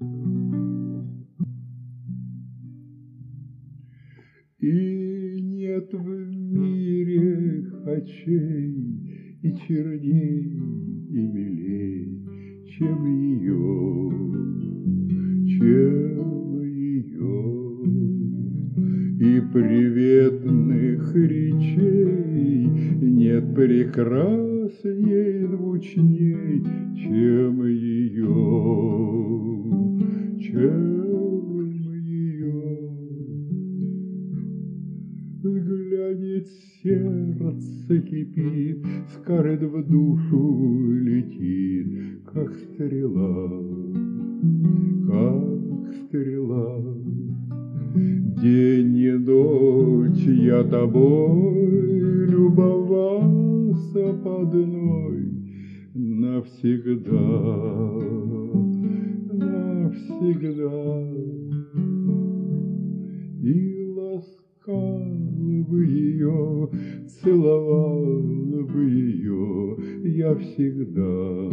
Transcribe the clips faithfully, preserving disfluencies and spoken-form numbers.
И нет в мире очей и черней, и милей, чем ее, чем ее. И приветных речей нет прекрасней, звучней, чем ее, чем взглянет, сердце кипит, скажет, в душу летит, как стрела, как стрела. День и ночь я тобой любовался одной навсегда, навсегда. И ласкал бы ее, целовал бы ее я всегда,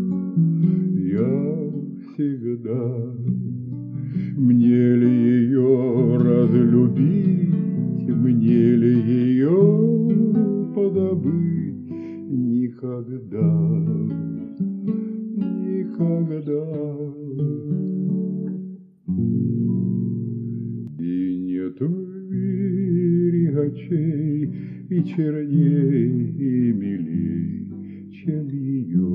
я всегда. Мне ли ее разлюбить, мне ли ее подобыть? Никогда, никогда. И нет в мире очей и черней, и милей, чем ее.